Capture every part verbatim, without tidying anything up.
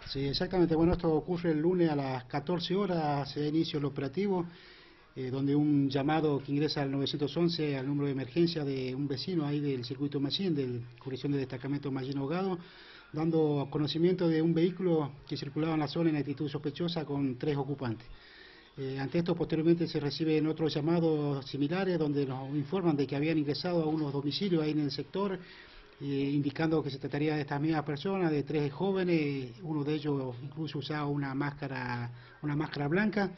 Sí, exactamente. Bueno, esto ocurre el lunes a las catorce horas, se da inicio el operativo, eh, donde un llamado que ingresa al nueve once al número de emergencia de un vecino ahí del circuito Machín, del jurisdicción de destacamento Machín Ahogado, dando conocimiento de un vehículo que circulaba en la zona en actitud sospechosa con tres ocupantes. Eh, ante esto, posteriormente se reciben otros llamados similares donde nos informan de que habían ingresado a unos domicilios ahí en el sector, eh, indicando que se trataría de estas mismas personas, de tres jóvenes, uno de ellos incluso usaba una máscara, una máscara blanca,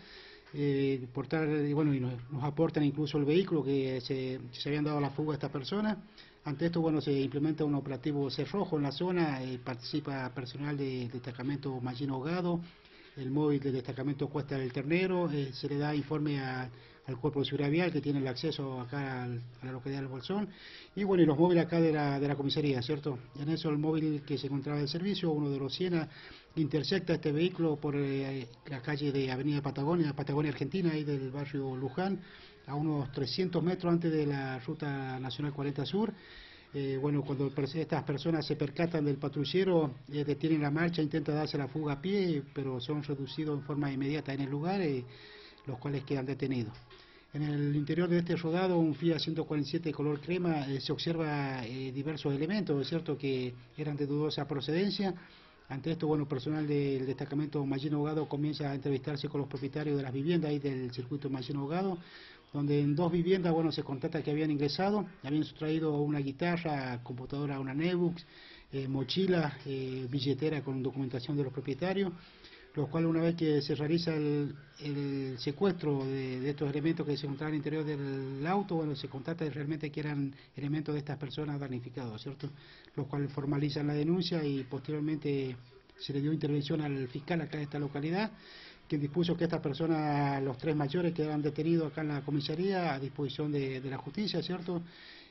eh, portar, bueno, y nos, nos aportan incluso el vehículo que se, se habían dado a la fuga a estas personas. Ante esto, bueno, se implementa un operativo cerrojo en la zona, eh, participa personal del destacamento Machín Ahogado, el móvil del destacamento Cuesta del Ternero, eh, se le da informe a, al Cuerpo de Seguridad Vial que tiene el acceso acá al, a la localidad del Bolsón, y bueno, y los móviles acá de la, de la comisaría, ¿cierto? En eso el móvil que se encontraba en servicio, uno de los Siena, intercepta este vehículo por eh, la calle de Avenida Patagonia, Patagonia Argentina, ahí del barrio Luján, a unos trescientos metros antes de la Ruta Nacional cuarenta Sur. Eh, bueno, cuando estas personas se percatan del patrullero, eh, detienen la marcha, intentan darse la fuga a pie, pero son reducidos en forma inmediata en el lugar, eh, los cuales quedan detenidos. En el interior de este rodado, un Fiat ciento cuarenta y siete color crema, eh, se observa eh, diversos elementos, es cierto que eran de dudosa procedencia. Ante esto, bueno, personal del destacamento Machín Ahogado comienza a entrevistarse con los propietarios de las viviendas ahí del circuito Machín Ahogado, donde en dos viviendas, bueno, se constata que habían ingresado, habían sustraído una guitarra, computadora, una netbook, eh, mochila, eh, billetera con documentación de los propietarios, los cuales una vez que se realiza el, el secuestro de, de estos elementos que se encontraban al interior del auto, bueno, se constata realmente que eran elementos de estas personas damnificados, ¿cierto? Los cuales formalizan la denuncia y posteriormente se le dio intervención al fiscal acá de esta localidad, quien dispuso que estas personas, los tres mayores, quedaran detenidos acá en la comisaría a disposición de, de la justicia, ¿cierto?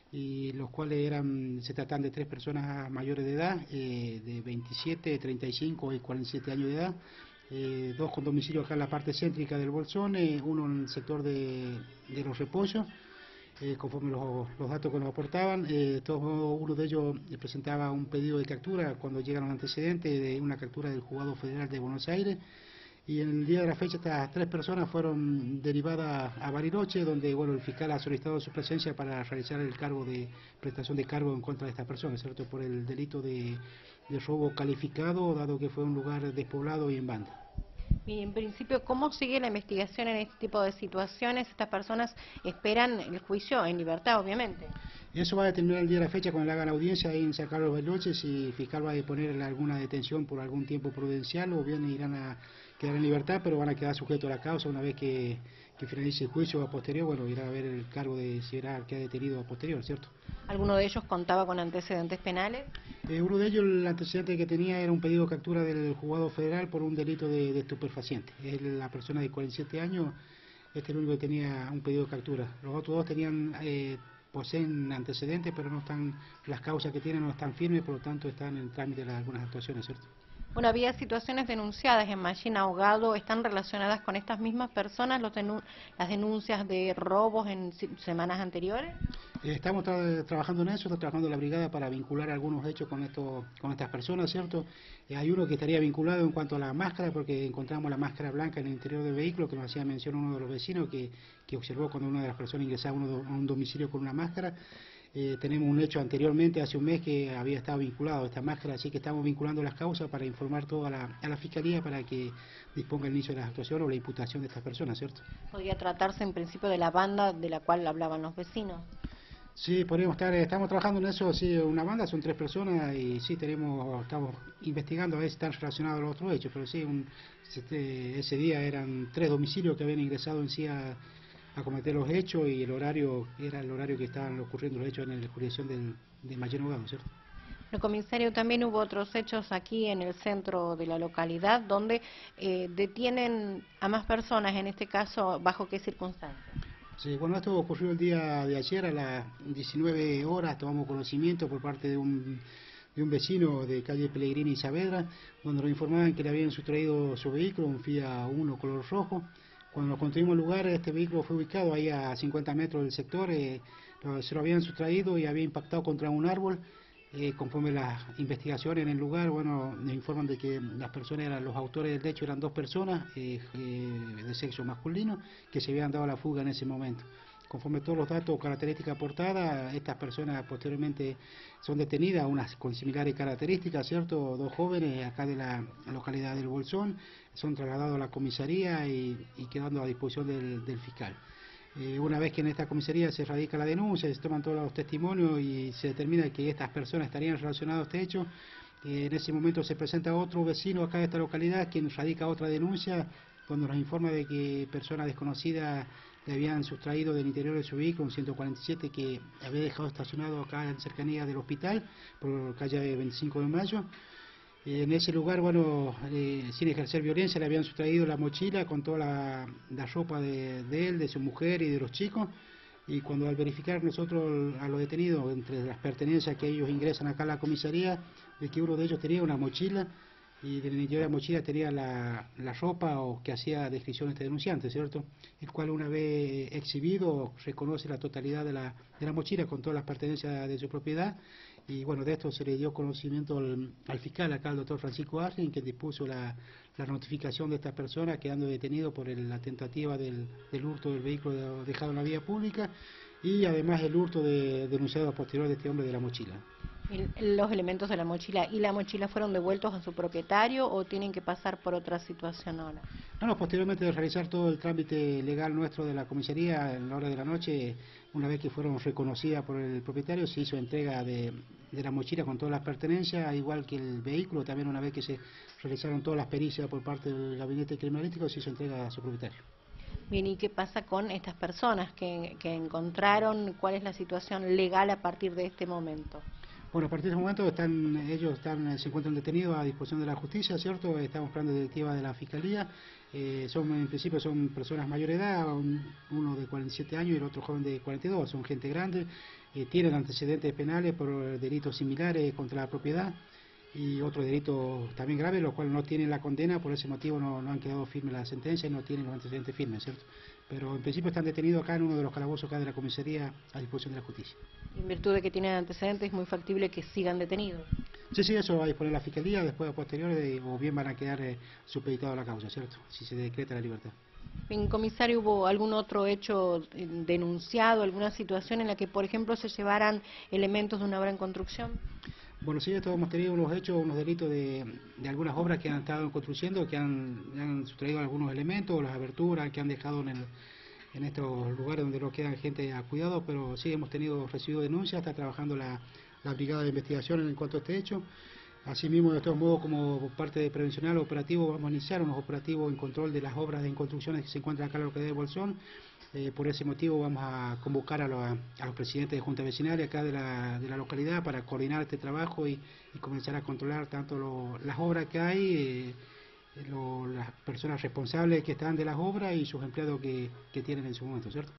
Y los cuales eran, se tratan de tres personas mayores de edad, eh, de veintisiete, treinta y cinco y cuarenta y siete años de edad, eh, dos con domicilio acá en la parte céntrica del Bolsón, eh, uno en el sector de, de los Repollos, eh, conforme los, los datos que nos aportaban. Eh, todo, uno de ellos presentaba un pedido de captura cuando llegaron antecedentes de una captura del Juzgado Federal de Buenos Aires, y en el día de la fecha estas tres personas fueron derivadas a Bariloche, donde bueno, el fiscal ha solicitado su presencia para realizar el cargo de prestación de cargo en contra de estas personas, ¿cierto? Por el delito de, de robo calificado, dado que fue un lugar despoblado y en banda. Y en principio, ¿cómo sigue la investigación en este tipo de situaciones? Estas personas esperan el juicio en libertad, obviamente. Eso va a determinar el día de la fecha cuando le hagan audiencia ahí en San Carlos de Bariloche, si el fiscal va a disponer alguna detención por algún tiempo prudencial o bien irán a quedar en libertad, pero van a quedar sujetos a la causa una vez que, que finalice el juicio a posterior. Bueno, irá a ver el cargo de si era que ha detenido a posterior, ¿cierto? ¿Alguno de ellos contaba con antecedentes penales? Eh, uno de ellos, el antecedente que tenía era un pedido de captura del juzgado federal por un delito de, de estupefaciente. Es la persona de cuarenta y siete años, este es el único que tenía un pedido de captura. Los otros dos tenían, eh, poseen antecedentes, pero no están, las causas que tienen no están firmes, por lo tanto están en trámite de algunas actuaciones, ¿cierto? Bueno, había situaciones denunciadas en Machín Ahogado, ¿están relacionadas con estas mismas personas los denu las denuncias de robos en semanas anteriores? Eh, estamos tra trabajando en eso, está trabajando la brigada para vincular algunos hechos con esto, con estas personas, ¿cierto? Eh, hay uno que estaría vinculado en cuanto a la máscara, porque encontramos la máscara blanca en el interior del vehículo, que nos hacía mención uno de los vecinos que, que observó cuando una de las personas ingresaba a, uno, a un domicilio con una máscara. Eh, tenemos un hecho anteriormente, hace un mes, que había estado vinculado a esta máscara, así que estamos vinculando las causas para informar todo a la, a la Fiscalía para que disponga el inicio de la actuación o la imputación de estas personas, ¿cierto? ¿Podría tratarse en principio de la banda de la cual hablaban los vecinos? Sí, podríamos estar, estamos trabajando en eso, sí, una banda, son tres personas y sí, tenemos, estamos investigando a ver si están relacionados a los otros hechos, pero sí, un, este, ese día eran tres domicilios que habían ingresado en sí a, a cometer los hechos y el horario era el horario que estaban ocurriendo los hechos en la jurisdicción del, de Machín Ahogado, ¿cierto? El comisario, también hubo otros hechos aquí en el centro de la localidad donde eh, detienen a más personas, en este caso, ¿bajo qué circunstancias? Sí, bueno, esto ocurrió el día de ayer a las diecinueve horas, tomamos conocimiento por parte de un, de un vecino de calle Pellegrini y Saavedra, donde nos informaban que le habían sustraído su vehículo, un Fiat Uno color rojo. Cuando nos conseguimos el lugar, este vehículo fue ubicado ahí a cincuenta metros del sector, eh, se lo habían sustraído y había impactado contra un árbol. Eh, conforme las investigaciones en el lugar, bueno, nos informan de que las personas eran, los autores del hecho eran dos personas eh, eh, de sexo masculino que se habían dado la fuga en ese momento. Conforme todos los datos o características aportadas, estas personas posteriormente son detenidas, unas con similares características, ¿cierto? Dos jóvenes acá de la localidad del Bolsón, son trasladados a la comisaría y, y quedando a disposición del, del fiscal. Eh, una vez que en esta comisaría se radica la denuncia, se toman todos los testimonios y se determina que estas personas estarían relacionadas a este hecho, eh, en ese momento se presenta otro vecino acá de esta localidad quien radica otra denuncia donde nos informa de que personas desconocidas le habían sustraído del interior de su vehículo un ciento cuarenta y siete que había dejado estacionado acá en cercanía del hospital por calle veinticinco de mayo. En ese lugar, bueno, eh, sin ejercer violencia, le habían sustraído la mochila con toda la, la ropa de, de él, de su mujer y de los chicos. Y cuando al verificar nosotros a los detenidos, entre las pertenencias que ellos ingresan acá a la comisaría, de que uno de ellos tenía una mochila y del interior de la mochila tenía la, la ropa o que hacía descripción este denunciante, ¿cierto? El cual una vez exhibido reconoce la totalidad de la, de la mochila con todas las pertenencias de su propiedad. Y bueno, de esto se le dio conocimiento al, al fiscal, acá al doctor Francisco Argen, que dispuso la, la notificación de esta persona quedando detenido por el, la tentativa del, del hurto del vehículo dejado en la vía pública y además el hurto de, denunciado a posterior de este hombre de la mochila. ¿Los elementos de la mochila y la mochila fueron devueltos a su propietario o tienen que pasar por otra situación ahora? No, no, posteriormente de realizar todo el trámite legal nuestro de la comisaría en la hora de la noche, una vez que fueron reconocidas por el propietario, se hizo entrega de, de la mochila con todas las pertenencias, igual que el vehículo, también una vez que se realizaron todas las pericias por parte del gabinete criminalístico, se hizo entrega a su propietario. Bien, ¿y qué pasa con estas personas que, que encontraron? ¿Cuál es la situación legal a partir de este momento? Bueno, a partir de ese momento están, ellos están, se encuentran detenidos a disposición de la justicia, ¿cierto? Estamos esperando directiva de la Fiscalía. Eh, son, en principio son personas mayor edad, un, uno de cuarenta y siete años y el otro joven de cuarenta y dos, son gente grande, eh, tienen antecedentes penales por delitos similares contra la propiedad y otros delitos también graves, los cuales no tienen la condena, por ese motivo no, no han quedado firmes la sentencia y no tienen los antecedentes firmes, ¿cierto? Pero en principio están detenidos acá en uno de los calabozos acá de la comisaría a disposición de la justicia. En virtud de que tienen antecedentes, es muy factible que sigan detenidos. Sí, sí, eso va a disponer la Fiscalía, después a posteriores, o bien van a quedar eh, supeditados a la causa, ¿cierto? Si se decreta la libertad. En comisario, ¿hubo algún otro hecho denunciado, alguna situación en la que, por ejemplo, se llevaran elementos de una obra en construcción? Bueno, sí, esto hemos tenido unos hechos, unos delitos de, de algunas obras que han estado construyendo, que han, han sustraído algunos elementos, las aberturas que han dejado en, el, en estos lugares donde no quedan gente a cuidado, pero sí hemos tenido, recibido denuncias, está trabajando la, la Brigada de Investigación en cuanto a este hecho. Asimismo, de todos modos, como parte de prevencional operativo, vamos a iniciar unos operativos en control de las obras de construcciones que se encuentran acá en la localidad de Bolsón. Eh, por ese motivo vamos a convocar a, lo, a los presidentes de juntas vecinales acá de la, de la localidad para coordinar este trabajo y, y comenzar a controlar tanto lo, las obras que hay, eh, lo, las personas responsables que están de las obras y sus empleados que, que tienen en su momento, ¿cierto?